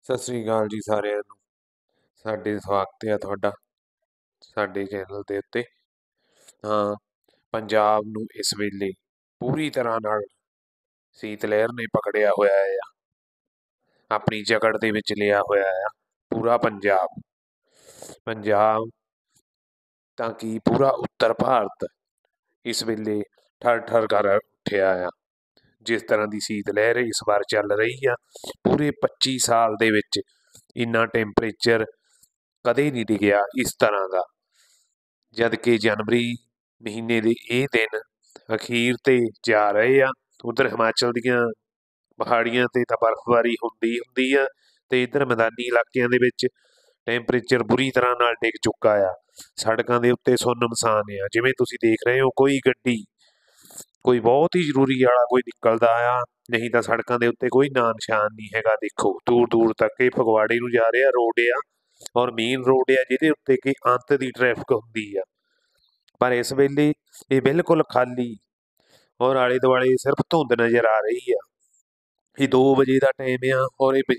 ਸਤਿ ਸ੍ਰੀ ਅਕਾਲ ਜੀ ਸਾਰਿਆਂ ਨੂੰ। ਸਾਡੇ ਸਵਾਗਤ ਹੈ ਤੁਹਾਡਾ ਸਾਡੇ ਚੈਨਲ ਦੇ ਉੱਤੇ। ਹਾਂ, ਪੰਜਾਬ ਨੂੰ ਇਸ ਵੇਲੇ ਪੂਰੀ ਤਰ੍ਹਾਂ ਨਾਲ ਸੀਤ ਲਹਿਰ ਨੇ ਪਕੜਿਆ ਹੋਇਆ ਹੈ, ਆਪਣੀ ਜਕੜ ਦੇ ਵਿੱਚ ਲਿਆ ਹੋਇਆ ਆ ਪੂਰਾ ਪੰਜਾਬ। ਪੰਜਾਬ ਤਾਂ ਕਿ ਪੂਰਾ ਉੱਤਰ ਭਾਰਤ ਇਸ ਵੇਲੇ ਠਰ ਠਰ ਕਰ ਉੱਠਿਆ ਆ। ਜਿਸ ਤਰ੍ਹਾਂ ਦੀ ਸੀਤ ਲਹਿਰ ਇਸ ਵਾਰ ਚੱਲ ਰਹੀ ਆ, ਪੂਰੇ 25 ਸਾਲ ਦੇ ਵਿੱਚ ਇੰਨਾ ਟੈਂਪਰੇਚਰ ਕਦੇ ਨਹੀਂ ਡਿੱਗਿਆ ਇਸ ਤਰ੍ਹਾਂ ਦਾ। ਜਦ ਕਿ ਜਨਵਰੀ ਮਹੀਨੇ ਦੇ ਇਹ ਦਿਨ ਅਖੀਰ ਤੇ ਜਾ ਰਹੇ ਆ। ਉਧਰ ਹਿਮਾਚਲ ਦੀਆਂ ਪਹਾੜੀਆਂ ਤੇ ਤਾਂ ਬਰਫ਼ਬਾਰੀ ਹੁੰਦੀ ਆ, ਤੇ ਇੱਧਰ ਮੈਦਾਨੀ ਇਲਾਕਿਆਂ ਦੇ ਵਿੱਚ ਟੈਂਪਰੇਚਰ ਬੁਰੀ ਤਰ੍ਹਾਂ ਨਾਲ ਡਿੱਗ ਚੁੱਕਾ ਆ। ਸੜਕਾਂ ਦੇ ਉੱਤੇ ਸੁੰਨਮਸਾਨ ਆ, ਜਿਵੇਂ ਤੁਸੀਂ ਦੇਖ ਰਹੇ ਹੋ। ਕੋਈ ਗੱਡੀ, ਕੋਈ ਬਹੁਤ ਹੀ ਜ਼ਰੂਰੀ ਵਾਲਾ ਕੋਈ ਨਿਕਲਦਾ ਆ, ਨਹੀਂ ਤਾਂ ਸੜਕਾਂ ਦੇ ਉੱਤੇ ਕੋਈ ਨਾਂ ਨਿਸ਼ਾਨ ਨਹੀਂ ਹੈਗਾ। ਦੇਖੋ ਦੂਰ ਦੂਰ ਤੱਕ ਇਹ ਫਗਵਾੜੇ ਨੂੰ ਜਾ ਰਿਹਾ ਰੋਡ ਆ, ਔਰ ਮੇਨ ਰੋਡ ਆ ਜਿਹਦੇ ਉੱਤੇ ਕਿ ਅੰਤ ਦੀ ਟ੍ਰੈਫਿਕ ਹੁੰਦੀ ਆ। ਪਰ ਇਸ ਵੇਲੇ ਇਹ ਬਿਲਕੁਲ ਖਾਲੀ, ਔਰ ਆਲੇ ਦੁਆਲੇ ਸਿਰਫ ਧੁੰਦ ਨਜ਼ਰ ਆ ਰਹੀ ਆ। ਇਹ 2 ਵਜੇ ਦਾ ਟਾਈਮ ਆ, ਔਰ ਇਹ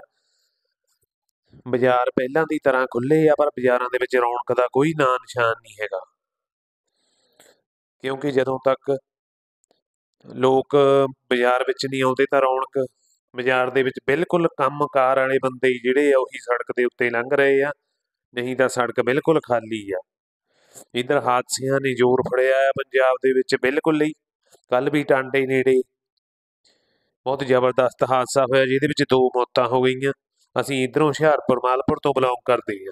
ਬਾਜ਼ਾਰ ਪਹਿਲਾਂ ਦੀ ਤਰ੍ਹਾਂ ਖੁੱਲੇ ਆ, ਪਰ ਬਾਜ਼ਾਰਾਂ ਦੇ ਵਿੱਚ ਰੌਣਕ ਦਾ ਕੋਈ ਨਾਂ ਨਿਸ਼ਾਨ ਨਹੀਂ ਹੈਗਾ। ਕਿਉਂਕਿ ਜਦੋਂ ਤੱਕ ਲੋਕ ਬਾਜ਼ਾਰ ਵਿੱਚ ਨਹੀਂ ਆਉਂਦੇ ਤਾਂ ਰੌਣਕ ਬਾਜ਼ਾਰ ਦੇ ਵਿੱਚ ਬਿਲਕੁਲ ਕੰਮਕਾਰ ਵਾਲੇ ਬੰਦੇ ਜਿਹੜੇ ਆ ਉਹੀ ਸੜਕ ਦੇ ਉੱਤੇ ਲੰਘ ਰਹੇ ਆ, ਨਹੀਂ ਤਾਂ ਸੜਕ ਬਿਲਕੁਲ ਖਾਲੀ ਆ। ਇੱਧਰ ਹਾਦਸਿਆਂ ਨੇ ਜ਼ੋਰ ਫੜਿਆ ਆ ਪੰਜਾਬ ਦੇ ਵਿੱਚ ਬਿਲਕੁਲ ਹੀ। ਕੱਲ੍ਹ ਵੀ ਟਾਂਡੇ ਨੇੜੇ ਬਹੁਤ ਜ਼ਬਰਦਸਤ ਹਾਦਸਾ ਹੋਇਆ, ਜਿਹਦੇ ਵਿੱਚ 2 ਮੌਤਾਂ ਹੋ ਗਈਆਂ। ਅਸੀਂ ਇੱਧਰੋਂ ਹੁਸ਼ਿਆਰਪੁਰ ਮਾਲਪੁਰ ਤੋਂ ਬਿਲੋਂਗ ਕਰਦੇ ਹਾਂ,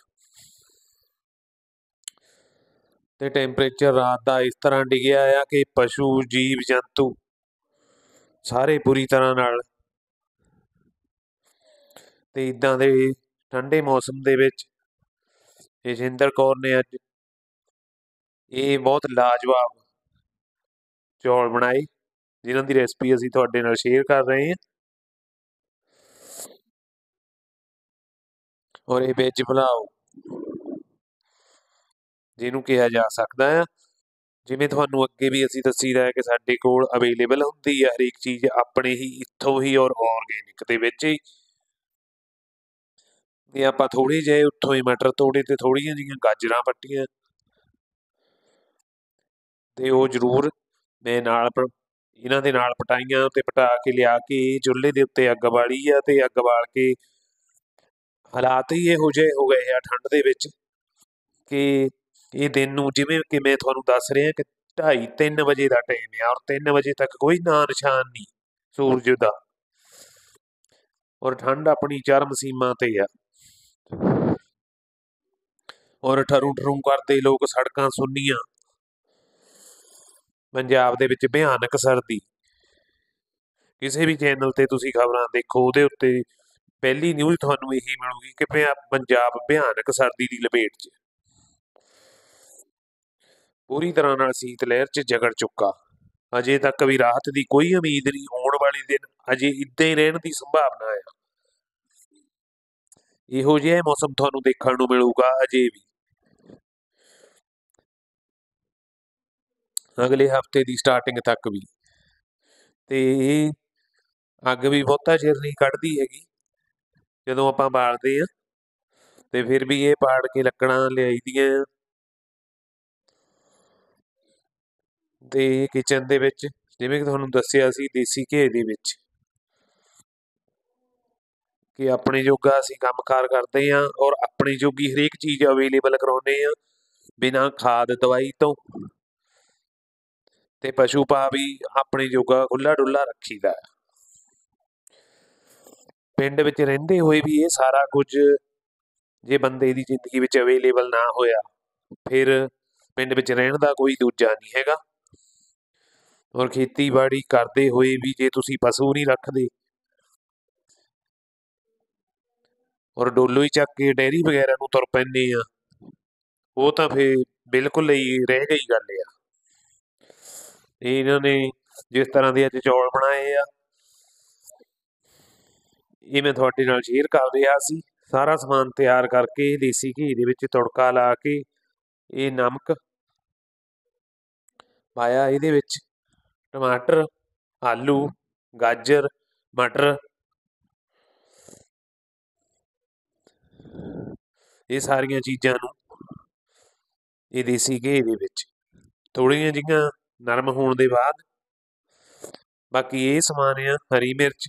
ਤੇ ਟੈਂਪਰੇਚਰ ਰਾਤ ਦਾ ਇਸ ਤਰ੍ਹਾਂ ਡਿੱਗਿਆ ਆ ਕਿ ਪਸ਼ੂ ਜੀਵ ਜੰਤੂ ਸਾਰੇ ਬੁਰੀ ਤਰ੍ਹਾਂ ਨਾਲ। ਤੇ ਇੱਦਾਂ ਦੇ ਠੰਡੇ ਮੌਸਮ ਦੇ ਵਿੱਚ ਜਸਿੰਦਰ ਕੌਰ ਨੇ ਅੱਜ ਇਹ ਬਹੁਤ ਲਾਜਵਾਬ ਚੌਲ ਬਣਾਏ, ਜਿਨ੍ਹਾਂ ਦੀ ਰੈਸਪੀ ਅਸੀਂ ਤੁਹਾਡੇ ਨਾਲ ਸ਼ੇਅਰ ਕਰ ਰਹੇ ਹਾਂ। ਔਰ ਇਹ ਵੈਜ ਪੁਲਾਓ ਜਿਹਨੂੰ ਕਿਹਾ ਜਾ ਸਕਦਾ ਆ। ਜਿਵੇਂ ਤੁਹਾਨੂੰ ਅੱਗੇ ਵੀ ਅਸੀਂ ਦੱਸੀਦਾ ਹੈ ਕਿ ਸਾਡੇ ਕੋਲ ਅਵੇਲੇਬਲ ਹੁੰਦੀ ਆ ਹਰੇਕ ਚੀਜ਼ ਆਪਣੇ ਹੀ ਇੱਥੋਂ ਹੀ, ਔਰ ਔਰਗੈਨਿਕ ਦੇ ਵਿੱਚ ਹੀ। ਤੇ ਆਪਾਂ ਥੋੜ੍ਹੇ ਜਿਹੇ ਉੱਥੋਂ ਹੀ ਮਟਰ ਤੋੜੇ ਤੇ ਥੋੜ੍ਹੀਆਂ ਜਿਹੀਆਂ ਗਾਜਰਾਂ ਪੱਟੀਆਂ, ਤੇ ਉਹ ਜ਼ਰੂਰ ਮੈਂ ਨਾਲ ਇਹਨਾਂ ਦੇ ਨਾਲ ਪਟਾਈਆਂ, ਤੇ ਪਟਾ ਕੇ ਲਿਆ ਕੇ ਚੁੱਲ੍ਹੇ ਦੇ ਉੱਤੇ ਅੱਗ ਬਾਲੀ ਆ। ਤੇ ਅੱਗ ਬਾਲ ਕੇ ਹਾਲਾਤ ਹੀ ਇਹੋ ਜਿਹੇ ਹੋ ਗਏ ਆ ਠੰਡ ਦੇ ਵਿੱਚ ਕਿ ਇਹ ਦਿਨ ਨੂੰ, ਜਿਵੇਂ ਕਿ ਮੈਂ ਤੁਹਾਨੂੰ ਦੱਸ ਰਿਹਾ ਕਿ 2:30-3 ਵਜੇ ਦਾ ਟਾਈਮ ਆ, ਔਰ 3 ਵਜੇ ਤੱਕ ਕੋਈ ਨਾਂ ਨਿਸ਼ਾਨ ਨਹੀਂ ਸੂਰਜ ਦਾ, ਔਰ ਠੰਡ ਆਪਣੀ ਚਰਮ ਸੀਮਾ ਤੇ ਆ। ਔਰ ਠਰੂ ਠਰੂ ਕਰਦੇ ਲੋਕ, ਸੜਕਾਂ ਸੁੰਨੀਆਂ। ਪੰਜਾਬ ਦੇ ਵਿੱਚ ਭਿਆਨਕ ਸਰਦੀ। ਕਿਸੇ ਵੀ ਚੈਨਲ ਤੇ ਤੁਸੀਂ ਖਬਰਾਂ ਦੇਖੋ, ਉਹਦੇ ਉੱਤੇ ਪਹਿਲੀ ਨਿਊਜ਼ ਤੁਹਾਨੂੰ ਇਹੀ ਮਿਲੂਗੀ ਕਿ ਪੰਜਾਬ ਭਿਆਨਕ ਸਰਦੀ ਦੀ ਲਪੇਟ 'ਚ, ਪੂਰੀ ਤਰ੍ਹਾਂ ਨਾਲ ਸੀਤ ਲਹਿਰ 'ਚ ਜਕੜ ਚੁੱਕਾ। ਅਜੇ ਤੱਕ ਵੀ ਰਾਹਤ ਦੀ ਕੋਈ ਉਮੀਦ ਨਹੀਂ। ਆਉਣ ਵਾਲੇ ਦਿਨ ਅਜੇ ਇੱਦਾਂ ਹੀ ਰਹਿਣ ਦੀ ਸੰਭਾਵਨਾ ਆ। ਇਹੋ ਜਿਹਾ ਮੌਸਮ ਤੁਹਾਨੂੰ ਦੇਖਣ ਨੂੰ ਮਿਲੂਗਾ ਅਜੇ ਵੀ ਅਗਲੇ ਹਫ਼ਤੇ ਦੀ ਸਟਾਰਟਿੰਗ ਤੱਕ ਵੀ। ਤੇ ਇਹ ਅੱਗ ਵੀ ਬਹੁਤਾ ਚਿਰ ਨਹੀਂ ਕੱਢਦੀ ਹੈਗੀ ਜਦੋਂ ਆਪਾਂ ਬਾਲਦੇ ਹਾਂ, ਤੇ ਫਿਰ ਵੀ ਇਹ ਪਾੜ ਕੇ ਲੱਕੜਾਂ ਲਿਆਈ ਦੀਆਂ। ਤੇ ਕਿਚਨ ਦੇ ਵਿੱਚ, ਜਿਵੇਂ ਕਿ ਤੁਹਾਨੂੰ ਦੱਸਿਆ ਸੀ, ਦੇਸੀ ਘੇ ਦੇ ਵਿੱਚ ਕਿ ਆਪਣੇ ਜੋਗਾ ਅਸੀਂ ਕੰਮਕਾਰ ਕਰਦੇ ਹਾਂ, ਔਰ ਆਪਣੀ ਜੋਗੀ ਹਰੇਕ ਚੀਜ਼ ਅਵੇਲੇਬਲ ਕਰਾਉਂਦੇ ਹਾਂ ਬਿਨਾਂ ਖਾਦ ਦਵਾਈ ਤੋਂ। ਤੇ ਪਸ਼ੂ ਪਾ ਵੀ ਆਪਣੇ ਜੋਗਾ ਖੁੱਲ੍ਹਾ ਡੁੱਲਾ ਰੱਖੀਦਾ। ਪਿੰਡ ਵਿੱਚ ਰਹਿੰਦੇ ਹੋਏ ਵੀ ਇਹ ਸਾਰਾ ਕੁਝ ਜੇ ਬੰਦੇ ਦੀ ਜ਼ਿੰਦਗੀ ਵਿੱਚ ਅਵੇਲੇਬਲ ਨਾ ਹੋਇਆ, ਫਿਰ ਪਿੰਡ ਵਿੱਚ ਰਹਿਣ ਦਾ ਕੋਈ ਦੂਜਾ ਨਹੀਂ ਹੈਗਾ। ਔਰ ਖੇਤੀਬਾੜੀ ਕਰਦੇ ਹੋਏ ਵੀ ਜੇ ਤੁਸੀਂ ਪਸ਼ੂ ਨਹੀਂ ਰੱਖਦੇ, ਔਰ ਡੋਲੂ ਹੀ ਚੱਕ ਕੇ ਡੇਅਰੀ ਵਗੈਰਾ ਨੂੰ ਤੁਰ ਪੈਂਦੇ ਆ, ਉਹ ਤਾਂ ਫਿਰ ਬਿਲਕੁਲ ਹੀ ਰਹਿ ਗਈ ਗੱਲ ਆ। ਇਹਨਾਂ ਨੇ ਜਿਸ ਤਰ੍ਹਾਂ ਦੇ ਅੱਜ ਚੌਲ ਬਣਾਏ ਆ, ਇਹ ਮੈਂ ਤੁਹਾਡੇ ਨਾਲ ਸ਼ੇਅਰ ਕਰ ਰਿਹਾ ਸੀ। ਸਾਰਾ ਸਮਾਨ ਤਿਆਰ ਕਰਕੇ ਦੇਸੀ ਘੀ ਦੇ ਵਿੱਚ ਤੜਕਾ ਲਾ ਕੇ, ਇਹ ਨਮਕ ਪਾਇਆ, ਇਹਦੇ ਵਿੱਚ ਟਮਾਟਰ, ਆਲੂ, ਗਾਜਰ, ਮਟਰ, ਇਹ ਸਾਰੀਆਂ ਚੀਜ਼ਾਂ ਨੂੰ ਇਹ ਦੇਸੀ ਘੇ ਦੇ ਵਿੱਚ ਥੋੜ੍ਹੀਆਂ ਜਿਹੀਆਂ ਨਰਮ ਹੋਣ ਦੇ ਬਾਅਦ ਬਾਕੀ ਇਹ ਸਮਾਨ ਆ ਹਰੀ ਮਿਰਚ,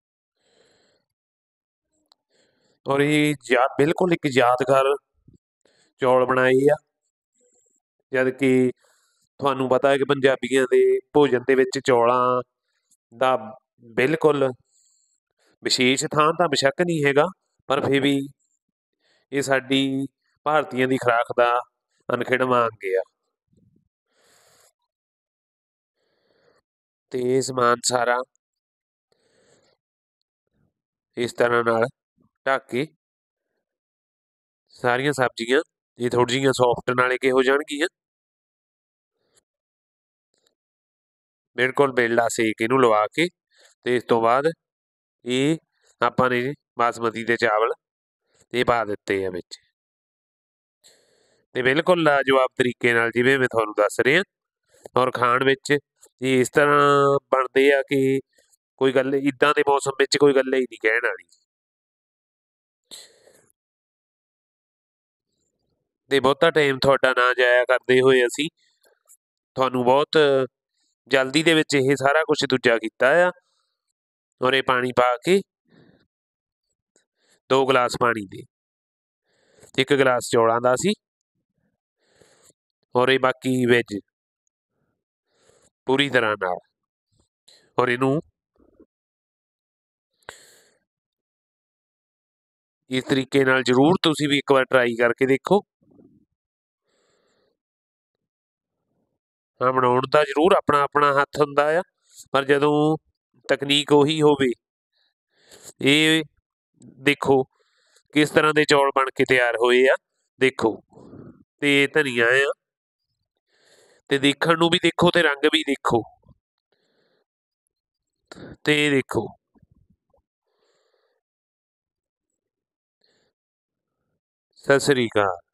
ਔਰ ਇਹ ਬਿਲਕੁਲ ਇੱਕ ਯਾਦਗਾਰ ਚੌਲ ਬਣਾਏ ਆ। ਜਦ ਕਿ ਤੁਹਾਨੂੰ ਪਤਾ ਹੈ ਕਿ ਪੰਜਾਬੀਆਂ ਦੇ ਭੋਜਨ ਦੇ ਵਿੱਚ ਚੌਲਾਂ ਦਾ ਬਿਲਕੁਲ ਵਿਸ਼ੇਸ਼ ਥਾਂ ਤਾਂ ਬੇਸ਼ੱਕ ਨਹੀਂ ਹੈਗਾ, ਪਰ ਫਿਰ ਵੀ ਇਹ ਸਾਡੀ ਭਾਰਤੀਆਂ ਦੀ ਖੁਰਾਕ ਦਾ ਅਨਿਖੜਵਾਂ ਅੰਗ ਆ। ਤੇ ਇਹ ਸਮਾਨ ਸਾਰਾ ਇਸ ਤਰ੍ਹਾਂ ਨਾਲ ਢੱਕ ਕੇ ਸਾਰੀਆਂ ਸਬਜ਼ੀਆਂ ਇਹ ਥੋੜ੍ਹੀ ਜਿਹੀਆਂ ਸੌਫਟ ਨਾਲੇ ਕਿ ਹੋ ਜਾਣਗੀਆਂ, ਬਿਲਕੁਲ ਬੇਲਾ ਸੇਕ ਇਹਨੂੰ ਲਵਾ ਕੇ ਤੇ ਇਸ ਤੋਂ ਬਾਅਦ ਇਹ ਆਪਾਂ ਨੇ ਬਾਸਮਤੀ ਦੇ ਚਾਵਲ ਇਹ ਪਾ ਦਿੱਤੇ ਆ ਵਿੱਚ, ਤੇ ਬਿਲਕੁਲ ਲਾਜਵਾਬ ਤਰੀਕੇ ਨਾਲ ਜਿਵੇਂ ਮੈਂ ਤੁਹਾਨੂੰ ਦੱਸ ਰਿਹਾ। ਔਰ ਖਾਣ ਵਿੱਚ ਇਹ ਇਸ ਤਰ੍ਹਾਂ ਬਣਦੇ ਆ ਕਿ ਕੋਈ ਗੱਲ ਇੱਦਾਂ ਦੇ ਮੌਸਮ ਵਿੱਚ ਕੋਈ ਗੱਲ ਹੀ ਨਹੀਂ ਕਹਿਣ ਵਾਲੀ। ਤੇ ਬਹੁਤਾ ਟਾਈਮ ਤੁਹਾਡਾ ਨਾ ਜਾਇਆ ਕਰਦੇ ਹੋਏ ਅਸੀਂ ਤੁਹਾਨੂੰ ਬਹੁਤ ਜਲਦੀ ਦੇ ਵਿੱਚ ਇਹ ਸਾਰਾ ਕੁਝ ਦੂਜਾ ਕੀਤਾ ਆ। ਔਰ ਇਹ ਪਾਣੀ ਪਾ ਕੇ 2 ਗਲਾਸ ਪਾਣੀ ਦੇ 1 ਗਲਾਸ ਚੌਲਾਂ ਦਾ ਸੀ, ਔਰ ਇਹ ਬਾਕੀ ਵਿੱਚ ਪੂਰੀ ਤਰ੍ਹਾਂ ਨਾਲ, ਔਰ ਇਹਨੂੰ ਇਸ ਤਰੀਕੇ ਨਾਲ ਜ਼ਰੂਰ ਤੁਸੀਂ ਵੀ ਇੱਕ ਵਾਰ ਟਰਾਈ ਕਰਕੇ ਦੇਖੋ। ਹਾਂ, ਬਣਾਉਣ ਦਾ ਜ਼ਰੂਰ ਆਪਣਾ ਆਪਣਾ ਹੱਥ ਹੁੰਦਾ ਆ, ਪਰ ਜਦੋਂ ਤਕਨੀਕ ਉਹੀ ਹੋਵੇ। ਇਹ ਦੇਖੋ ਕਿਸ ਤਰ੍ਹਾਂ ਦੇ ਚੌਲ ਬਣ ਕੇ ਤਿਆਰ ਹੋਏ ਆ, ਦੇਖੋ। ਤੇ ਧਨੀਆ ਆ, ਤੇ ਦੇਖਣ ਨੂੰ ਵੀ ਦੇਖੋ ਤੇ ਰੰਗ ਵੀ ਦੇਖੋ, ਤੇ ਦੇਖੋ ਸਤਿ ਸ੍ਰੀ ਅਕਾਲ।